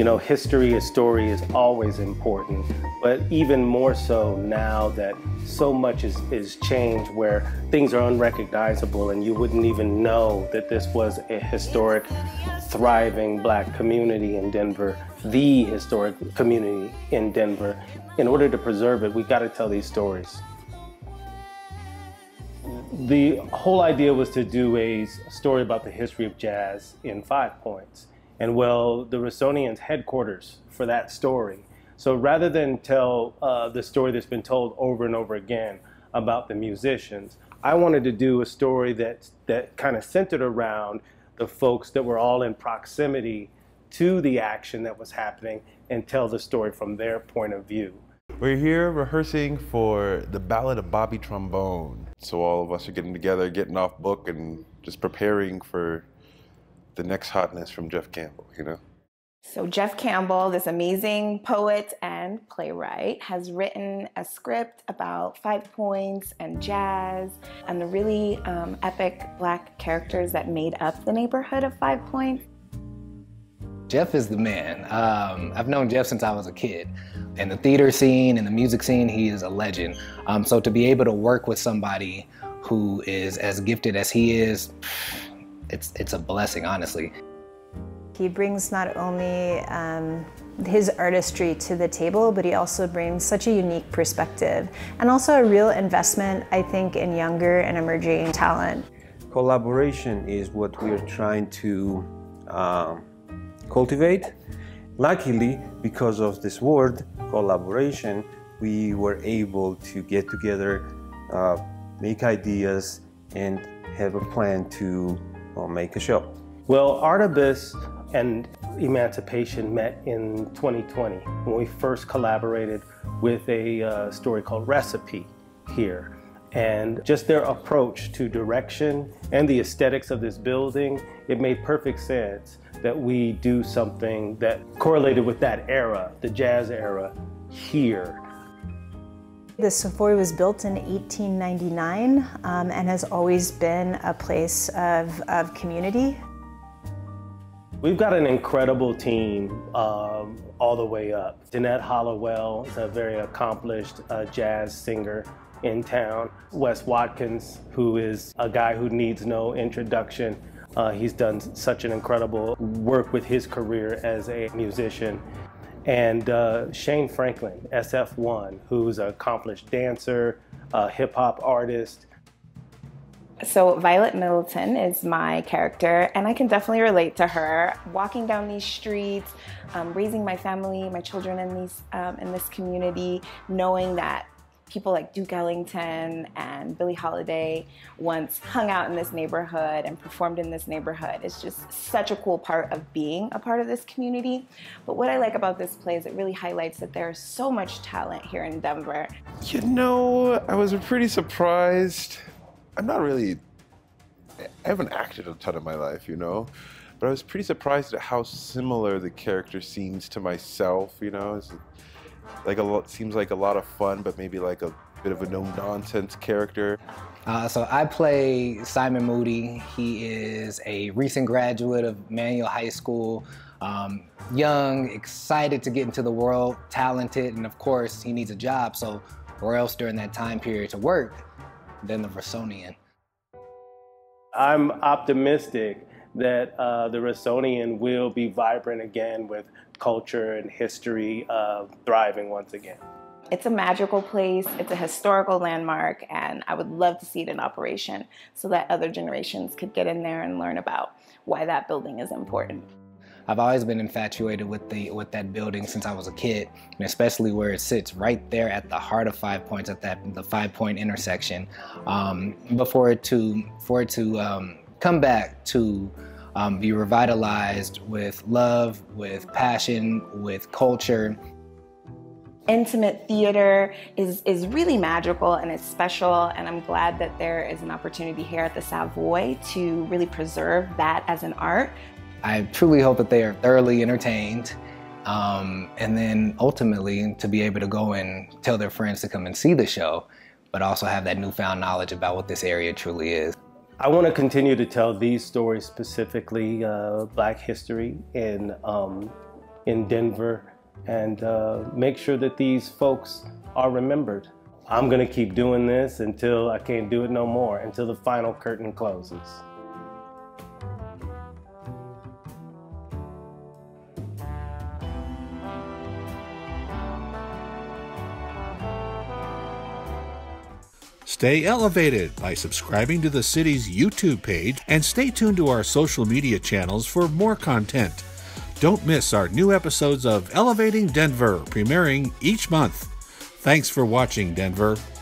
You know, history, a story is always important, but even more so now that so much is changed, where things are unrecognizable and you wouldn't even know that this was a historic, thriving Black community in Denver, the historic community in Denver. In order to preserve it, we got to tell these stories. The whole idea was to do a story about the history of jazz in 5 Points. And well, the Rossonian's headquarters for that story. So rather than tell the story that's been told over and over again about the musicians, I wanted to do a story that kind of centered around the folks that were all in proximity to the action that was happening and tell the story from their point of view. We're here rehearsing for the Ballad of Bobby Trombone. So all of us are getting together, getting off book, and just preparing for the next hotness from Jeff Campbell, you know? So Jeff Campbell, this amazing poet and playwright, has written a script about 5 Points and jazz and the really epic Black characters that made up the neighborhood of 5 Points. Jeff is the man. I've known Jeff since I was a kid. In the theater scene, in the music scene, he is a legend. So to be able to work with somebody who is as gifted as he is, it's a blessing, honestly. He brings not only his artistry to the table, but he also brings such a unique perspective and also a real investment, I think, in younger and emerging talent. Collaboration is what we are trying to cultivate. Luckily, because of this word, collaboration, we were able to get together, make ideas, and have a plan to make a show. Well, Artibus and Emancipation met in 2020 when we first collaborated with a story called Recipe here. And just their approach to direction and the aesthetics of this building, it made perfect sense that we do something that correlated with that era, the jazz era, here. The Savoy was built in 1899 and has always been a place of community. We've got an incredible team all the way up. Jeanette Hollowell is a very accomplished jazz singer in town. Wes Watkins, who is a guy who needs no introduction. He's done such an incredible work with his career as a musician. And Shane Franklin, SF1, who's an accomplished dancer, hip-hop artist. So Violet Middleton is my character, and I can definitely relate to her. Walking down these streets, raising my family, my children in this community, knowing that people like Duke Ellington and Billie Holiday once hung out in this neighborhood and performed in this neighborhood. It's just such a cool part of being a part of this community. But what I like about this play is it really highlights that there's so much talent here in Denver. You know, I was pretty surprised. I haven't acted a ton in my life, you know, but I was pretty surprised at how similar the character seems to myself, you know. It's like seems like a lot of fun, but maybe like a bit of a no-nonsense character. So I play Simon Moody. He is a recent graduate of Manual High School, young, excited to get into the world, talented, and of course he needs a job, so where else during that time period to work than the Rossonian. I'm optimistic that the Rossonian will be vibrant again with culture and history thriving once again. It's a magical place, it's a historical landmark, and I would love to see it in operation so that other generations could get in there and learn about why that building is important. I've always been infatuated with that building since I was a kid, and especially where it sits right there at the heart of 5 Points, at the 5 Point intersection. For it to come back to be revitalized with love, with passion, with culture. Intimate theater is really magical and it's special, and I'm glad that there is an opportunity here at the Savoy to really preserve that as an art. I truly hope that they are thoroughly entertained, and then ultimately to be able to go and tell their friends to come and see the show, but also have that newfound knowledge about what this area truly is. I want to continue to tell these stories, specifically Black history, in in Denver and make sure that these folks are remembered. I'm gonna keep doing this until I can't do it no more, until the final curtain closes. Stay elevated by subscribing to the city's YouTube page and stay tuned to our social media channels for more content. Don't miss our new episodes of Elevating Denver, premiering each month. Thanks for watching, Denver.